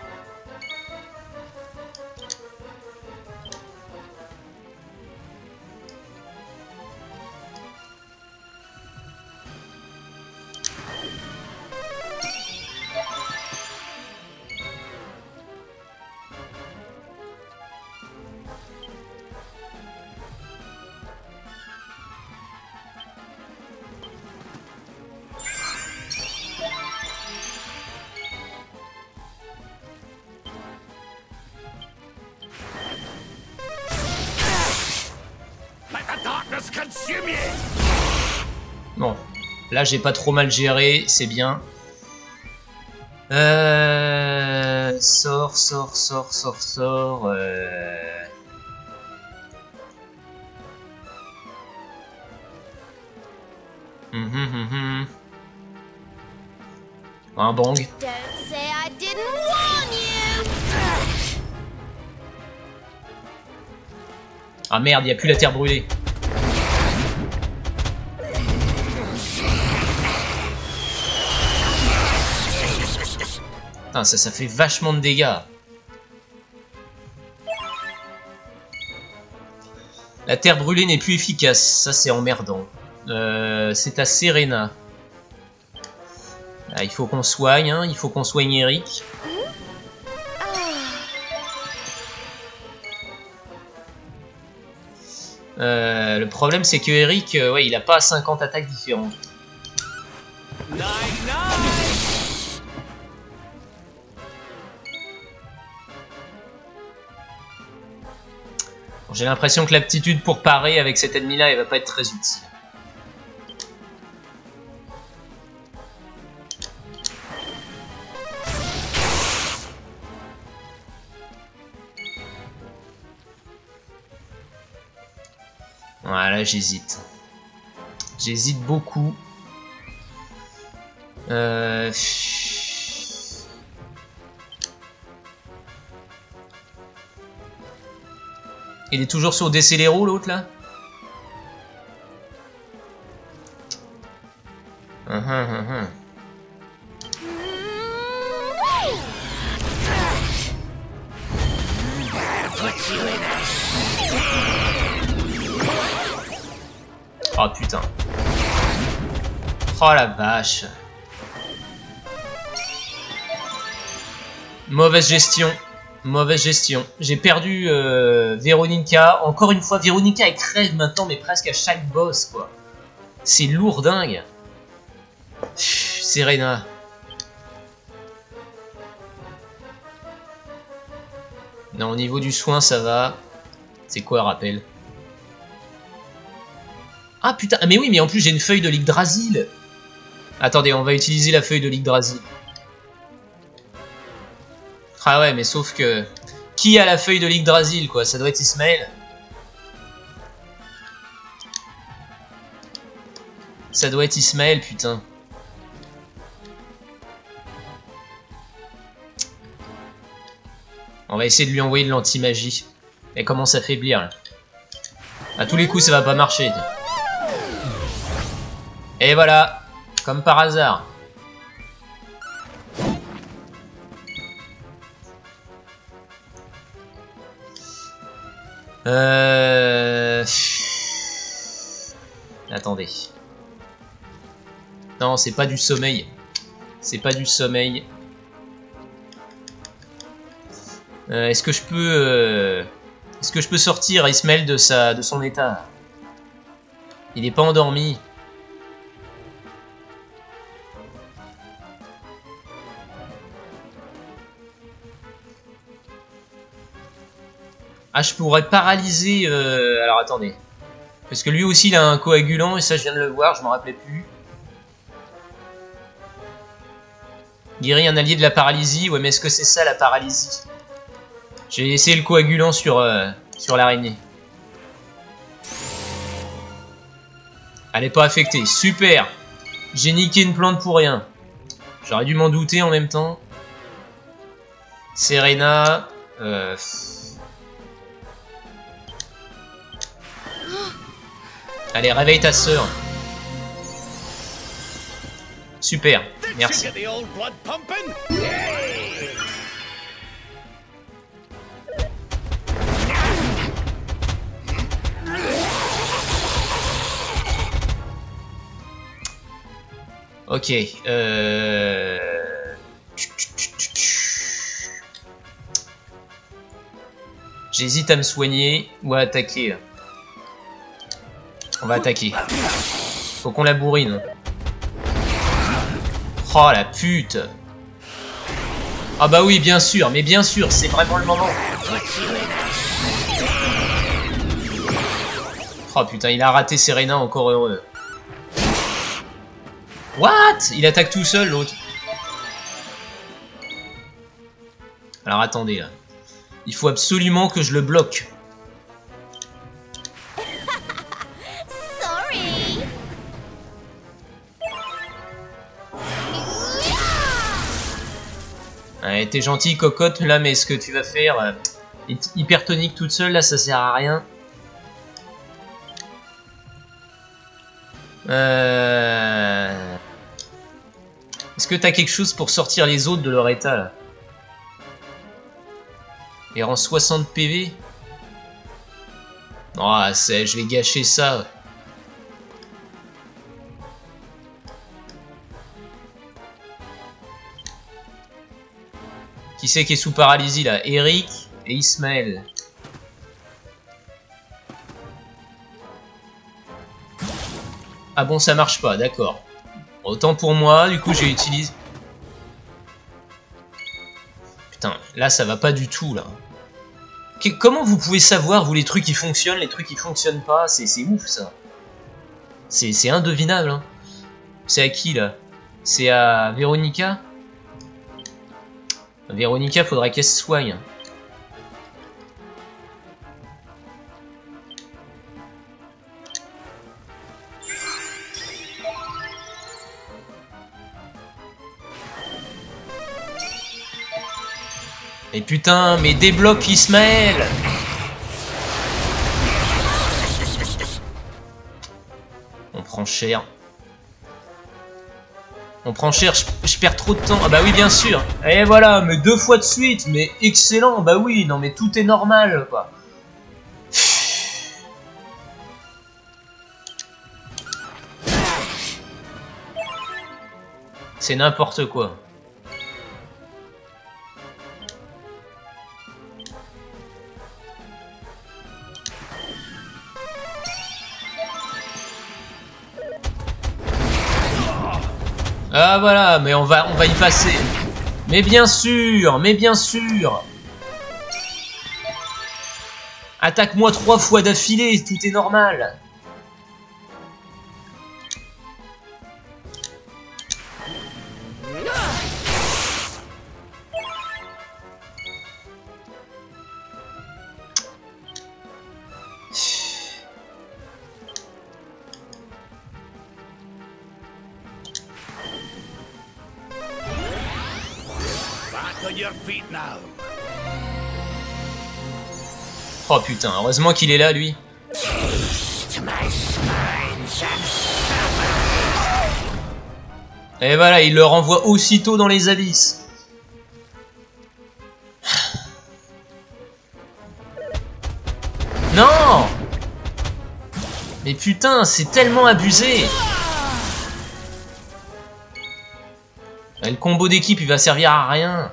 Bon, là j'ai pas trop mal géré, c'est bien. Euh... Sort, sort, sort, sort, sort... Euh... Hum, hum, hum, hum. Un bang. Don't say I didn't warn you. Ah merde, y a plus la terre brûlée. Putain, ça, ça fait vachement de dégâts. La terre brûlée n'est plus efficace. Ça, c'est emmerdant. Euh, c'est à Serena. Ah, il faut qu'on soigne, hein. Il faut qu'on soigne Eric. Euh, le problème, c'est que Eric, euh, ouais, il a pas cinquante attaques différentes. Bon, j'ai l'impression que l'aptitude pour parer avec cet ennemi-là, elle va pas être très utile. Voilà, j'hésite. J'hésite beaucoup. Euh... Il est toujours sur Décélérou, l'autre, là? Hum, hum, hum, hum. Oh putain. Oh la vache. Mauvaise gestion. Mauvaise gestion. J'ai perdu euh, Véronica. Encore une fois, Véronica elle crève maintenant, mais presque à chaque boss, quoi. C'est lourd dingue. Pff, Serena. Non, au niveau du soin, ça va. C'est quoi, rappel? Ah putain, mais oui, mais en plus j'ai une feuille de l'Yggdrasil. Attendez, on va utiliser la feuille de l'Yggdrasil. Ah ouais, mais sauf que... Qui a la feuille de l'Yggdrasil, quoi? Ça doit être Ismaël. Ça doit être Ismaël, putain. On va essayer de lui envoyer de l'anti-magie. Elle commence à faiblir, là. À tous les coups, ça va pas marcher. Et voilà, comme par hasard. Euh... Attendez. Non, c'est pas du sommeil. C'est pas du sommeil. Euh, Est-ce que je peux... Euh... Est-ce que je peux sortir Ismaël de, sa... de son état? Il est pas endormi. Ah, je pourrais paralyser... Euh... Alors, attendez. Parce que lui aussi, il a un coagulant, et ça, je viens de le voir, je m'en rappelais plus. Guérir un allié de la paralysie. Ouais, mais est-ce que c'est ça, la paralysie? J'ai essayé le coagulant sur, euh, sur l'araignée. Elle n'est pas affectée. Super! J'ai niqué une plante pour rien. J'aurais dû m'en douter en même temps. Serena... Euh... Allez, réveille ta sœur. Super, merci. Ok, euh... J'hésite à me soigner ou à attaquer. On va attaquer. Faut qu'on la bourrine. Oh la pute. Ah bah oui, bien sûr, mais bien sûr, c'est vraiment le moment. Oh putain, il a raté Serena, encore heureux. What? Il attaque tout seul, l'autre. Alors attendez, là. Il faut absolument que je le bloque. Ouais, t'es gentil, cocotte, là, mais ce que tu vas faire... Euh, hypertonique toute seule, là, ça sert à rien. Euh... Est-ce que t'as quelque chose pour sortir les autres de leur état, là? Et rend soixante P V? Oh, c'est, je vais gâcher ça. Qui c'est qui est sous paralysie là? Eric et Ismaël. Ah bon, ça marche pas, d'accord. Autant pour moi, du coup j'ai utilisé... Putain, là ça va pas du tout là. Qu Comment vous pouvez savoir, vous, les trucs qui fonctionnent, les trucs qui fonctionnent pas? C'est ouf ça. C'est indevinable. Hein. C'est à qui là? C'est à Véronica? Véronica, faudrait qu'elle se soigne. Et putain, mais débloque Ismaël. On prend cher. On prend cher, je, je perds trop de temps. Ah bah oui, bien sûr. Et voilà, mais deux fois de suite, mais excellent. Bah oui, non mais tout est normal, quoi. C'est n'importe quoi. Ah voilà, mais on va on va y passer. Mais bien sûr, mais bien sûr. Attaque-moi trois fois d'affilée, tout est normal. Oh putain, heureusement qu'il est là, lui. Et voilà, il le renvoie aussitôt dans les abysses. Non! Mais putain, c'est tellement abusé. Le combo d'équipe, il va servir à rien.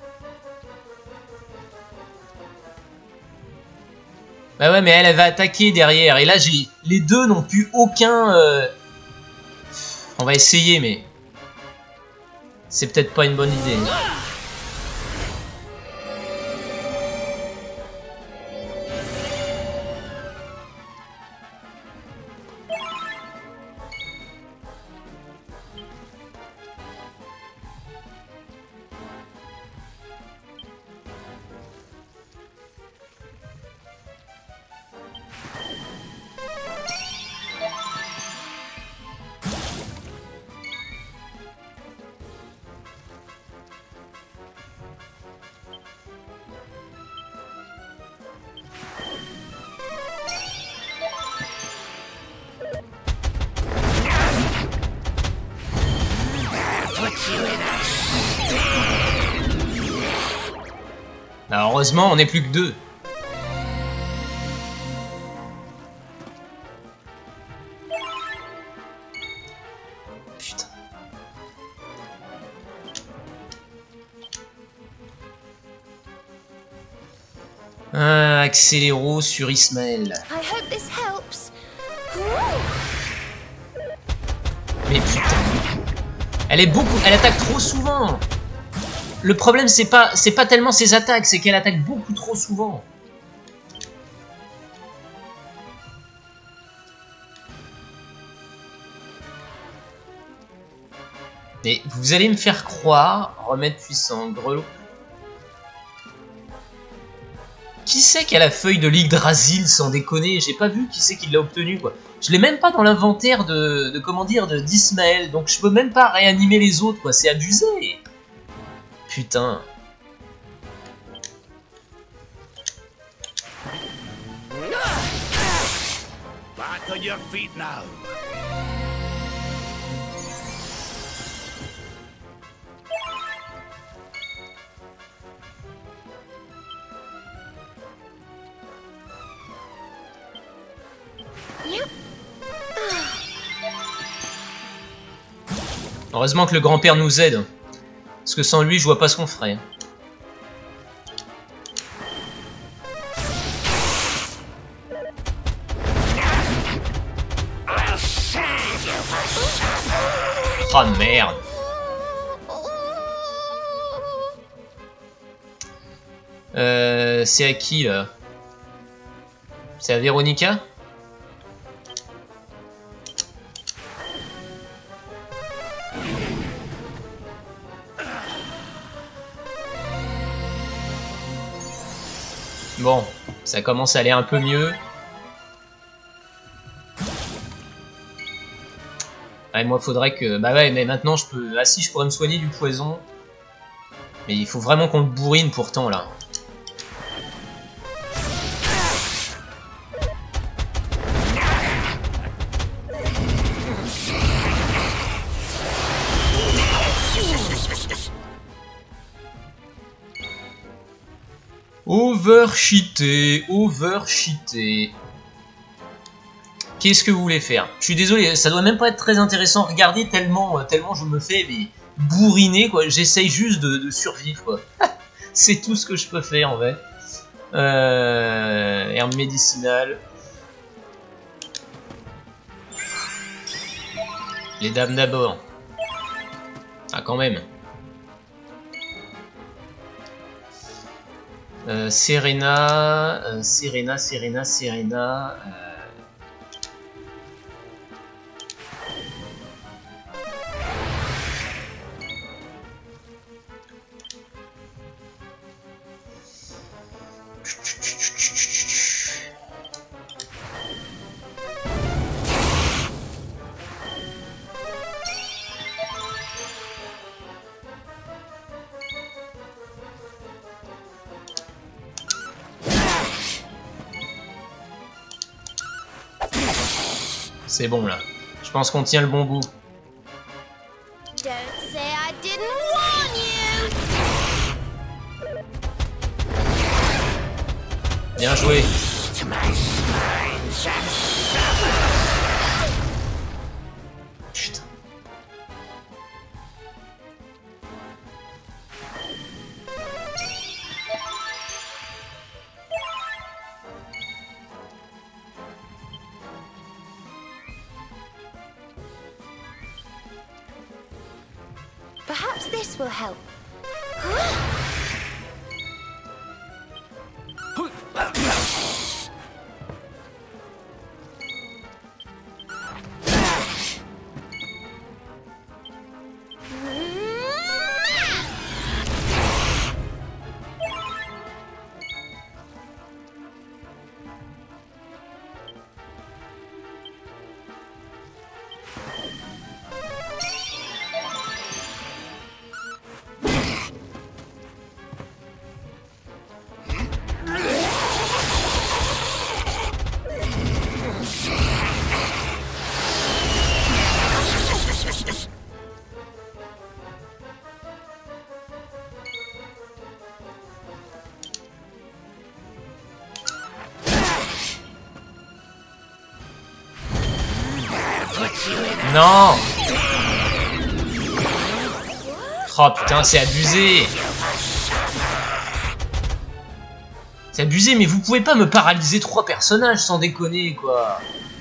Bah ouais, mais elle, elle va attaquer derrière. Et là, j'ai les deux n'ont plus aucun... Euh... On va essayer, mais... C'est peut-être pas une bonne idée. Bah heureusement, on n'est plus que deux. Putain. Ah, accéléro sur Ismaël. I hope this helps. Mais putain. Elle est beaucoup. Elle attaque trop souvent. Le problème, c'est pas, c'est pas tellement ses attaques, c'est qu'elle attaque beaucoup trop souvent. Mais vous allez me faire croire, remède puissant, grelot. Qui c'est qui a la feuille de l'Yggdrasil, sans déconner? J'ai pas vu qui c'est qui l'a obtenu, quoi. Je l'ai même pas dans l'inventaire de, de, comment dire, de d'Ismaël, donc je peux même pas réanimer les autres, quoi. C'est abusé. Putain. Back on your feet now. Yep. Heureusement que le grand-père nous aide. Parce que sans lui, je vois pas ce qu'on ferait. Oh merde. Euh, c'est à qui là? C'est à Véronica? Bon, ça commence à aller un peu mieux. Ouais, moi faudrait que... Bah ouais, mais maintenant je peux... Ah si, je pourrais me soigner du poison. Mais il faut vraiment qu'on le bourrine pourtant là. Overcheaté, overcheaté. Qu'est-ce que vous voulez faire? Je suis désolé, ça doit même pas être très intéressant à regarder tellement, tellement je me fais mais, bourriner quoi. J'essaye juste de, de survivre quoi. C'est tout ce que je peux faire en fait. Euh, herbe médicinale. Les dames d'abord. Ah quand même. Euh, Serena, euh, Serena, Serena, Serena. Euh... C'est bon là. Je pense qu'on tient le bon bout. Don't say I didn't warn you. Bien joué. Putain. Perhaps this will help. Non. Oh putain, c'est abusé. C'est abusé, mais vous pouvez pas me paralyser trois personnages sans déconner, quoi.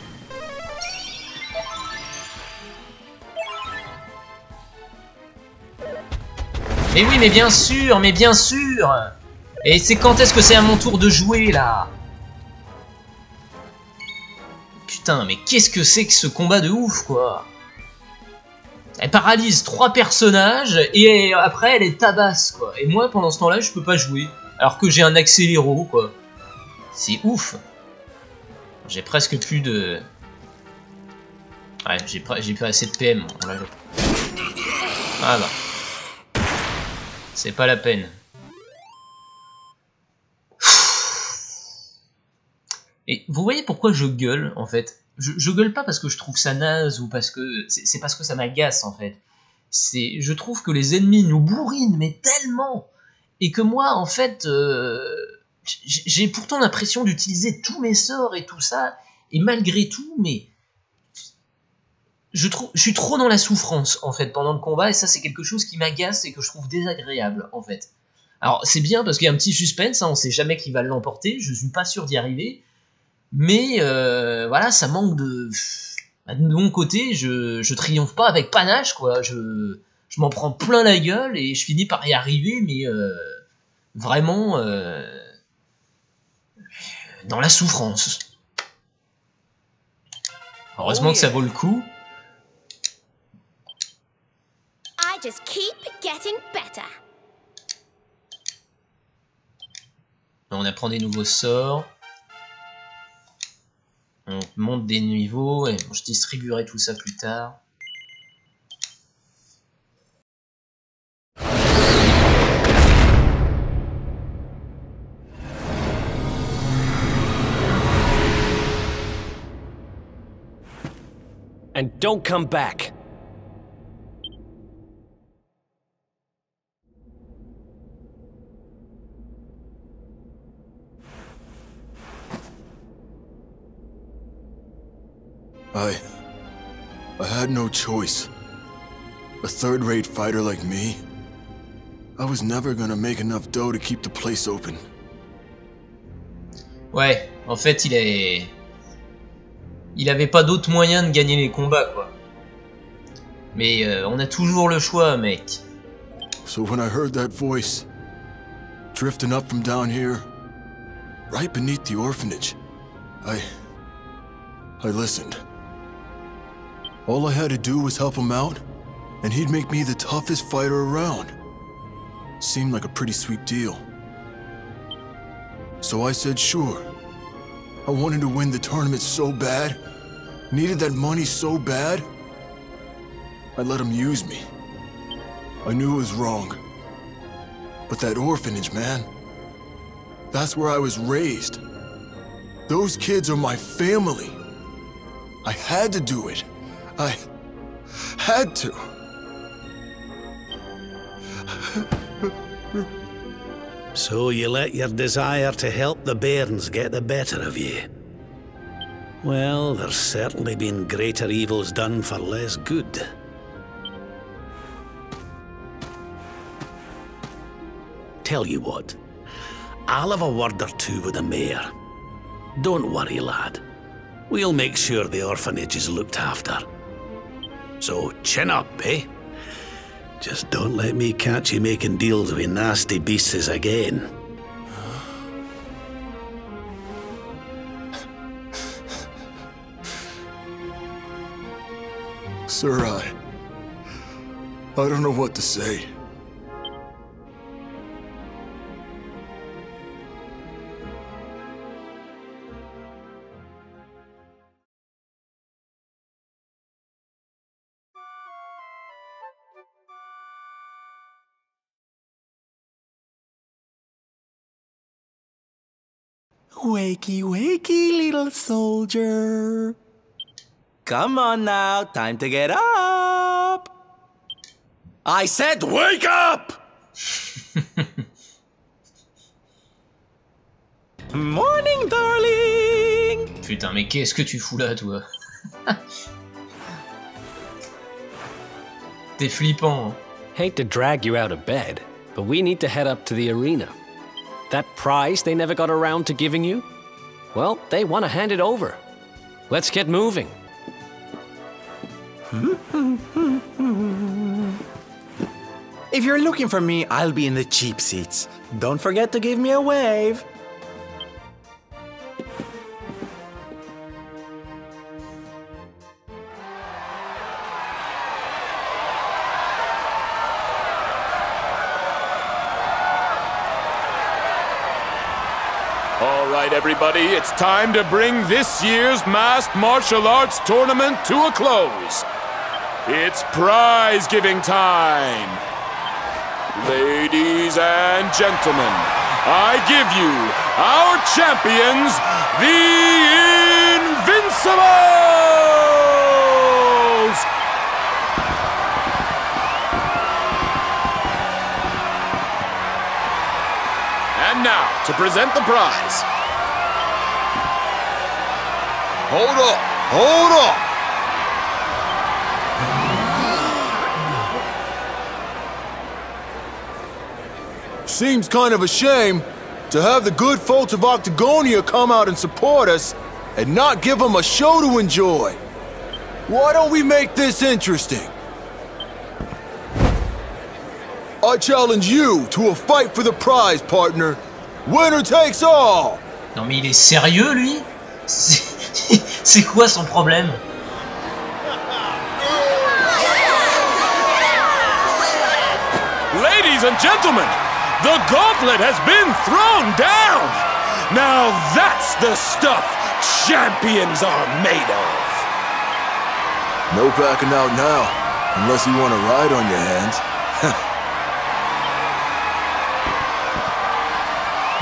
Mais oui, mais bien sûr, mais bien sûr. Et c'est quand est-ce que c'est à mon tour de jouer, là? Putain, mais qu'est-ce que c'est que ce combat de ouf, quoi? Elle paralyse trois personnages, et après, elle les tabasse, quoi. Et moi, pendant ce temps-là, je peux pas jouer. Alors que j'ai un accéléro, quoi. C'est ouf. J'ai presque plus de... Ouais, j'ai pas, j'ai pas assez de P M. Ah bah. C'est pas la peine. Et vous voyez pourquoi je gueule, en fait? je, je gueule pas parce que je trouve ça naze, ou parce que... C'est parce que ça m'agace, en fait. C'est, je trouve que les ennemis nous bourrinent, mais tellement. Et que moi, en fait, euh, j'ai pourtant l'impression d'utiliser tous mes sorts et tout ça, et malgré tout, mais... Je, trouve, je suis trop dans la souffrance, en fait, pendant le combat, et ça, c'est quelque chose qui m'agace et que je trouve désagréable, en fait. Alors, c'est bien parce qu'il y a un petit suspense, hein, on sait jamais qui va l'emporter, je suis pas sûr d'y arriver, mais euh, voilà, ça manque de... De mon côté, je, je triomphe pas avec panache, quoi, je... Je m'en prends plein la gueule et je finis par y arriver, mais euh, vraiment euh, dans la souffrance. Heureusement que ça vaut le coup. I just keep getting better. On apprend des nouveaux sorts. On monte des niveaux. Et bon, je distribuerai tout ça plus tard. and don't come back. I... I had no choice. A third-rate fighter like me, I was never gonna make enough dough to keep the place open. Ouais, en fait, il est... Il avait pas d'autre moyen de gagner les combats, quoi. Mais euh, on a toujours le choix, mec. So when I heard that voice, drifting up from down here, right beneath the orphanage, I... I listened. All I had to do was help him out, and he'd make me the toughest fighter around. Seemed like a pretty sweet deal. So I said sure. I wanted to win the tournament so bad, needed that money so bad. I let him use me. I knew it was wrong. But that orphanage, man, that's where I was raised. Those kids are my family. I had to do it. I had to. So you let your desire to help the bairns get the better of you? Well, there's certainly been greater evils done for less good. Tell you what, I'll have a word or two with the mayor. Don't worry, lad. We'll make sure the orphanage is looked after. So chin up, eh? Just don't let me catch you making deals with nasty beasts again. Sir, I... I don't know what to say. Wakey, wakey, little soldier. Come on now, time to get up. I said wake up! Morning, darling! Putain, mais qu'est-ce que tu fous là, toi? T'es flippant, hein? Hate to drag you out of bed, but we need to head up to the arena. That prize they never got around to giving you? Well, they want to hand it over. Let's get moving. If you're looking for me, I'll be in the cheap seats. Don't forget to give me a wave. All right, everybody, it's time to bring this year's Masked Martial Arts Tournament to a close. It's prize-giving time. Ladies and gentlemen, I give you our champions, the Invincibles! And now, to present the prize. Hold up! Hold up! Seems kind of a shame to have the good folks of Octagonia come out and support us and not give them a show to enjoy. Why don't we make this interesting? I challenge you to a fight for the prize, partner. Winner takes all! Non mais il est sérieux, lui? C'est quoi son problème? Ladies and gentlemen, the gauntlet has been thrown down! Now that's the stuff champions are made of! No backing out now, unless you want to ride on your hands.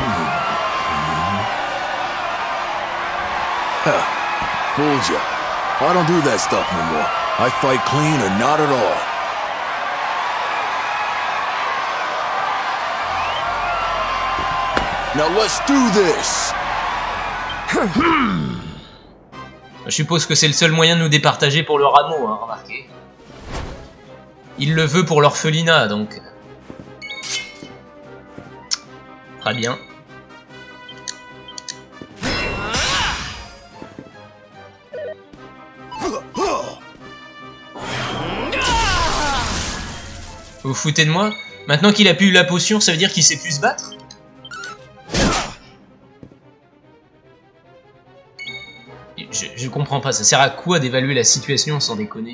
Fooled ya. I don't do that stuff no more. I fight clean or not at all. Now let's do this. Je suppose que c'est le seul moyen de nous départager pour le rameau, hein, remarquez. Il le veut pour l'orphelinat, donc... Très bien. Vous vous foutez de moi? Maintenant qu'il a pu la potion, ça veut dire qu'il sait plus se battre? Je, je comprends pas, ça sert à quoi d'évaluer la situation sans déconner?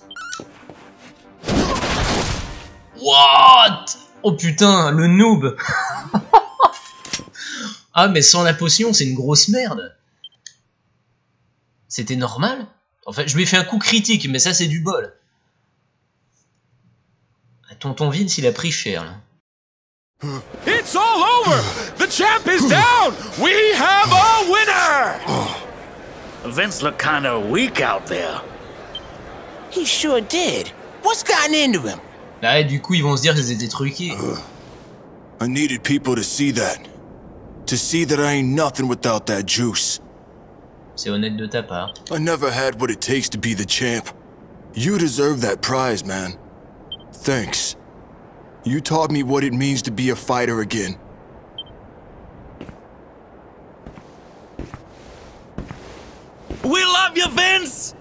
What? Oh putain, le noob. Ah mais sans la potion, c'est une grosse merde. C'était normal? Enfin, je lui ai fait un coup critique, mais ça c'est du bol. Tonton Vince, il a pris cher là. It's all over! The champ is down! We have a winner! Vince looked kind of weak out there. He sure did. What's gotten into him? Là, du coup, ils vont se dire qu'ils étaient truqués. I needed people to see that. To see that I ain't nothing without that juice. C'est honnête de ta part. I never had what it takes to be the champ. You deserve that prize, man. Thanks. You taught me what it means to be a fighter again. We love you, Vince!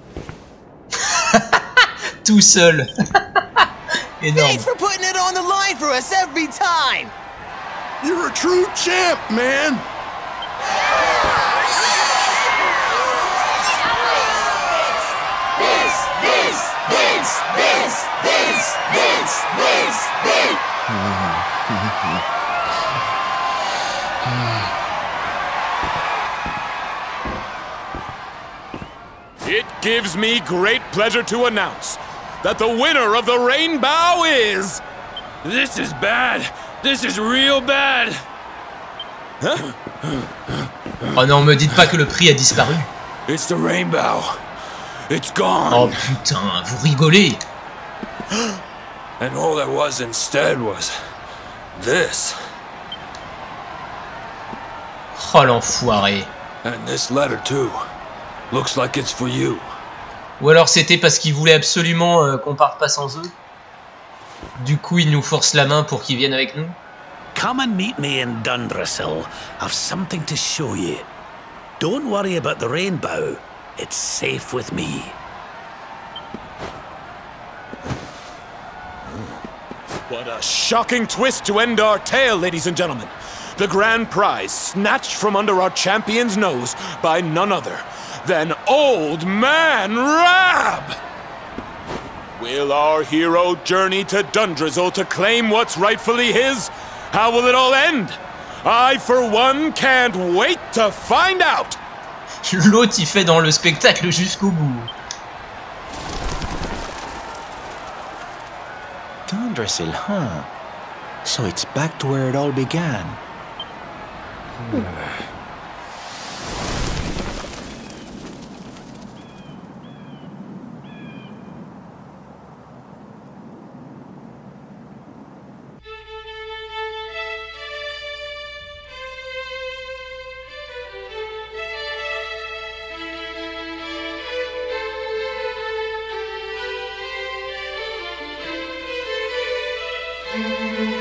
Tout seul. Énorme. Thanks for putting it on the line for us every time. You're a true champ, man. Vince, Vince, Vince, Vince, Vince, Vince, Vince, Vince. It gives me great pleasure to announce that the winner of the Rainbow is... This is bad. This is real bad. Oh non, me dites pas que le prix a disparu. It's the Rainbow. It's gone. Oh putain, vous rigolez. And all there was instead was this. Oh l'enfoiré. And this letter too. Looks like it's for you. Ou alors c'était parce qu'ils voulaient absolument euh, qu'on parte pas sans eux. Du coup, ils nous forcent la main pour qu'ils viennent avec nous. Come and meet me in Dundrasil. I've something to show you. Don't worry about the rainbow. It's safe with me. What a shocking twist to end our tale, ladies and gentlemen. The grand prize snatched from under our champion's nose by none other than Old Man Rab! Will our hero journey to Dundrasil to claim what's rightfully his? How will it all end? I, for one, can't wait to find out! L'autre, il fait dans le spectacle jusqu'au bout. Dundrasil, huh? So it's back to where it all began. Thank you.